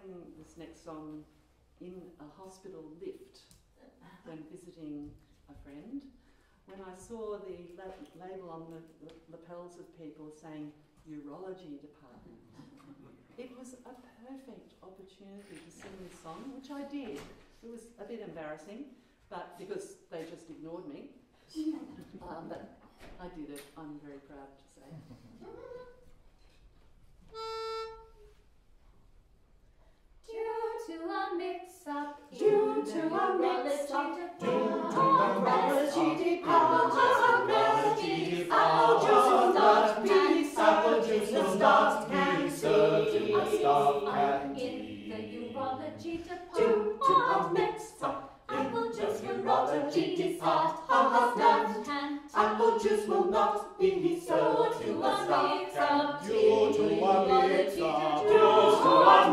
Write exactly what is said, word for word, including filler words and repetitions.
sang this next song in a hospital lift when visiting a friend, when I saw the la label on the, the lapels of people saying urology department. It was a perfect opportunity to sing this song, which I did. It was a bit embarrassing, but because they just ignored me. um, but I did it, I'm very proud to say. Due to a mix-up, due to a mix-up, due to a urology urology apple juice will not be, apple juice will not be served in the staff canteen. In the urology Due to a department, mix-up, apple in the juice will urology be department, served. apple juice will not be served in the staff canteen. Due to a mix-up, Due to a